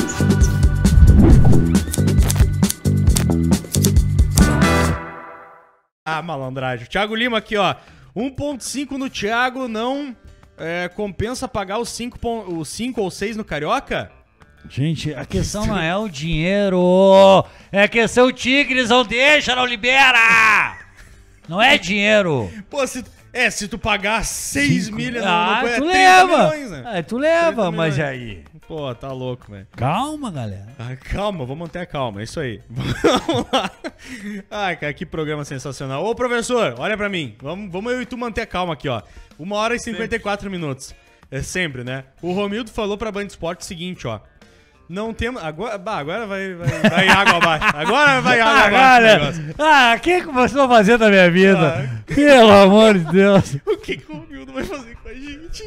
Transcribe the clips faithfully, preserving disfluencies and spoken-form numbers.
Ah, malandragem. Thiago Lima aqui, ó. um ponto cinco no Thiago não é, compensa pagar os cinco ou seis no Carioca? Gente, a questão não é o dinheiro. É que seu Tigres não deixa, não libera. Não é dinheiro. Pô, se, é, se tu pagar seis milhas... Ah, no, no, tu é leva. Milhões, né? Ah, tu leva, mas milhões. aí... Pô, tá louco, velho. Calma, galera. Ah, calma, vamos manter a calma, é isso aí. Vamos lá. Ai, cara, que programa sensacional. Ô, professor, olha pra mim. Vamos, vamos eu e tu manter a calma aqui, ó. Uma hora e cinquenta e quatro minutos. É sempre, né? O Romildo falou pra Band Esporte o seguinte, ó. Não temos... Agora, bah, agora vai, vai, vai água abaixo. Agora vai água abaixo. Ah, o que começou a fazer da minha vida? Ah. Pelo amor de Deus. O que, que o Romildo vai fazer com a gente?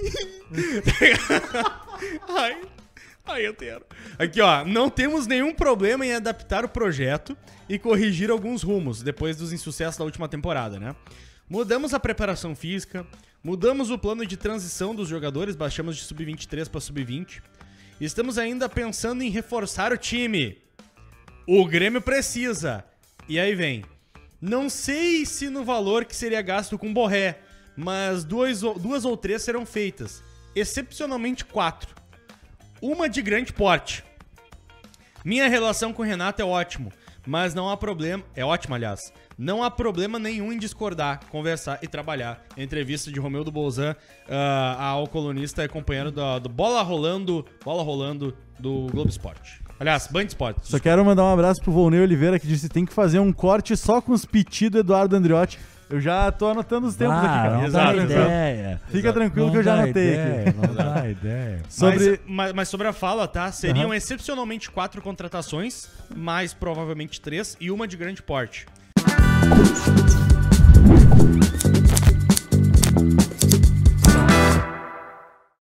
Ai... Ai, eu quero. Aqui, ó. Não temos nenhum problema em adaptar o projeto e corrigir alguns rumos depois dos insucessos da última temporada, né? Mudamos a preparação física, mudamos o plano de transição dos jogadores, baixamos de sub vinte e três para sub vinte. Estamos ainda pensando em reforçar o time. O Grêmio precisa. E aí vem. Não sei se no valor que seria gasto com Borré, mas duas, duas ou três serão feitas. Excepcionalmente quatro. Uma de grande porte. Minha relação com o Renato é ótimo, mas não há problema... É ótimo, aliás. Não há problema nenhum em discordar, conversar e trabalhar. Entrevista de Romildo Bolzan uh, ao colunista e companheiro do, do Bola Rolando, Bola Rolando do Globo Esporte. Aliás, Band Esporte. Só quero mandar um abraço pro Volney Oliveira, que disse que tem que fazer um corte só com os pedidos do Eduardo Andriotti. Eu já tô anotando os tempos ah, aqui, cara. Não Exato, dá exato. ideia. Fica Exato. tranquilo Não que eu já dá anotei ideia, aqui. Não dá ideia. Sobre... Mas, mas, mas sobre a fala, tá? Seriam Uhum. excepcionalmente quatro contratações, mais provavelmente três, e uma de grande porte.